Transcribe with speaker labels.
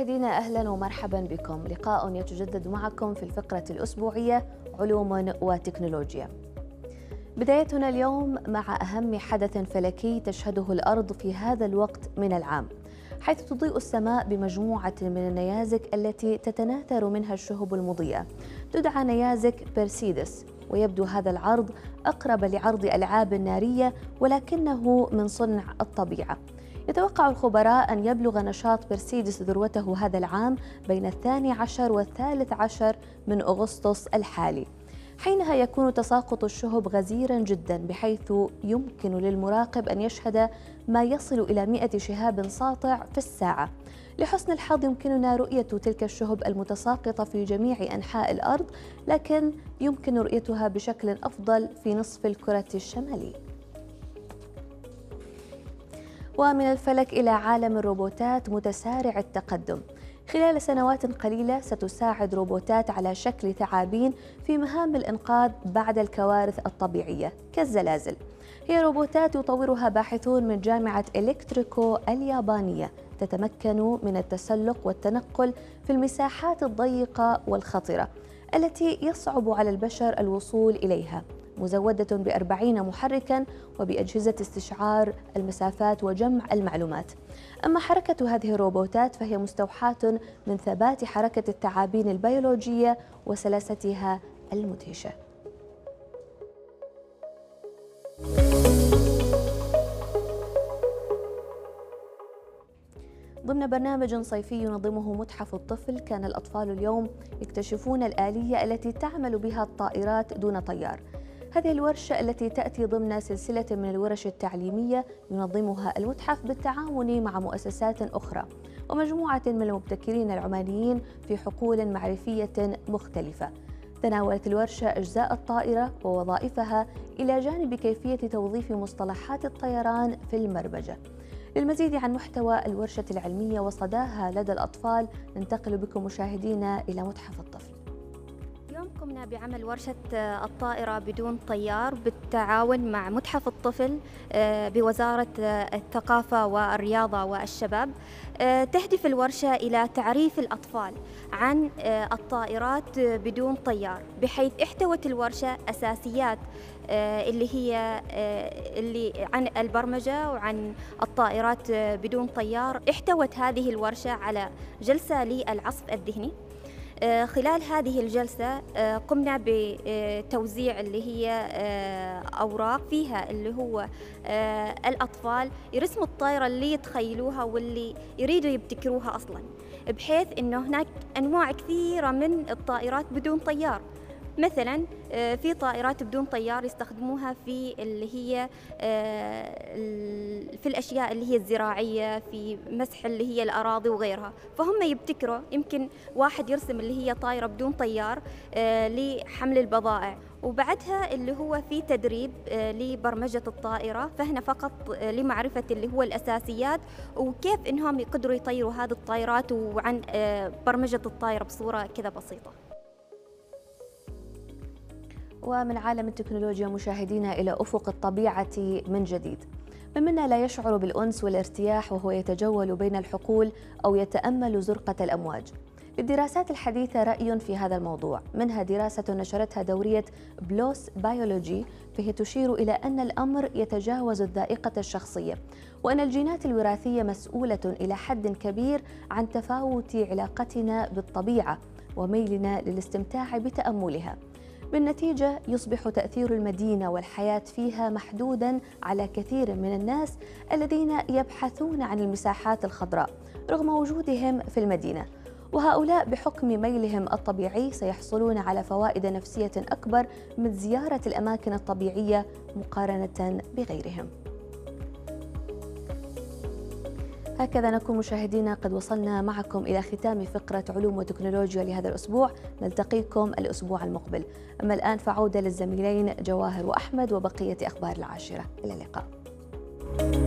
Speaker 1: مشاهدينا أهلا ومرحبا بكم. لقاء يتجدد معكم في الفقرة الأسبوعية علوم وتكنولوجيا. بدايتنا اليوم مع أهم حدث فلكي تشهده الأرض في هذا الوقت من العام، حيث تضيء السماء بمجموعة من النيازك التي تتناثر منها الشهب المضيئة، تدعى نيازك بيرسيدس. ويبدو هذا العرض أقرب لعرض ألعاب نارية ولكنه من صنع الطبيعة. يتوقع الخبراء أن يبلغ نشاط بيرسيدس ذروته هذا العام بين 12 و13 من أغسطس الحالي، حينها يكون تساقط الشهب غزيراً جداً، بحيث يمكن للمراقب أن يشهد ما يصل إلى 100 شهاب ساطع في الساعة. لحسن الحظ يمكننا رؤية تلك الشهب المتساقطة في جميع أنحاء الأرض، لكن يمكن رؤيتها بشكل أفضل في نصف الكرة الشمالي. ومن الفلك إلى عالم الروبوتات متسارع التقدم. خلال سنوات قليلة ستساعد روبوتات على شكل ثعابين في مهام الإنقاذ بعد الكوارث الطبيعية كالزلازل. هي روبوتات يطورها باحثون من جامعة إلكتريكو اليابانية، تتمكن من التسلق والتنقل في المساحات الضيقة والخطرة التي يصعب على البشر الوصول إليها، مزودة ب40 محركاً وبأجهزة استشعار المسافات وجمع المعلومات. أما حركة هذه الروبوتات فهي مستوحاة من ثبات حركة الثعابين البيولوجية وسلاستها المدهشة. ضمن برنامج صيفي ينظمه متحف الطفل، كان الأطفال اليوم يكتشفون الآلية التي تعمل بها الطائرات دون طيار. هذه الورشة التي تأتي ضمن سلسلة من الورش التعليمية ينظمها المتحف بالتعاون مع مؤسسات أخرى ومجموعة من المبتكرين العمانيين في حقول معرفية مختلفة. تناولت الورشة أجزاء الطائرة ووظائفها إلى جانب كيفية توظيف مصطلحات الطيران في البرمجة. للمزيد عن محتوى الورشة العلمية وصداها لدى الأطفال ننتقل بكم مشاهدينا إلى متحف الطفل.
Speaker 2: اليوم قمنا بعمل ورشة الطائرة بدون طيار بالتعاون مع متحف الطفل بوزارة الثقافة والرياضة والشباب. تهدف الورشة إلى تعريف الأطفال عن الطائرات بدون طيار، بحيث احتوت الورشة أساسيات اللي عن البرمجة وعن الطائرات بدون طيار. احتوت هذه الورشة على جلسة للعصف الذهني. خلال هذه الجلسة قمنا بتوزيع اللي هي أوراق فيها اللي هو الأطفال يرسموا الطائرة اللي يتخيلوها واللي يريدوا يبتكروها أصلاً، بحيث أنه هناك أنواع كثيرة من الطائرات بدون طيار. مثلا في طائرات بدون طيار يستخدموها في اللي هي في الأشياء اللي هي الزراعية، في مسح اللي هي الأراضي وغيرها، فهم يبتكروا. يمكن واحد يرسم اللي هي طائرة بدون طيار لحمل البضائع، وبعدها اللي هو في تدريب لبرمجة الطائرة، فهنا فقط لمعرفة اللي هو الأساسيات وكيف إنهم يقدروا يطيروا هذه الطائرات، وعن برمجة الطائرة بصورة كذا بسيطة.
Speaker 1: ومن عالم التكنولوجيا مشاهدينا إلى أفق الطبيعة من جديد. من منا لا يشعر بالأنس والارتياح وهو يتجول بين الحقول أو يتأمل زرقة الأمواج؟ للدراسات الحديثة رأي في هذا الموضوع، منها دراسة نشرتها دورية بلوس بيولوجي، فهي تشير إلى أن الأمر يتجاوز الذائقة الشخصية، وأن الجينات الوراثية مسؤولة إلى حد كبير عن تفاوت علاقتنا بالطبيعة وميلنا للاستمتاع بتأملها. بالنتيجة يصبح تأثير المدينة والحياة فيها محدوداً على كثير من الناس الذين يبحثون عن المساحات الخضراء رغم وجودهم في المدينة، وهؤلاء بحكم ميلهم الطبيعي سيحصلون على فوائد نفسية أكبر من زيارة الأماكن الطبيعية مقارنة بغيرهم. هكذا نكون مشاهدينا قد وصلنا معكم إلى ختام فقرة علوم وتكنولوجيا لهذا الأسبوع. نلتقيكم الأسبوع المقبل. أما الآن فعودة للزميلين جواهر وأحمد وبقية أخبار العاشرة. إلى اللقاء.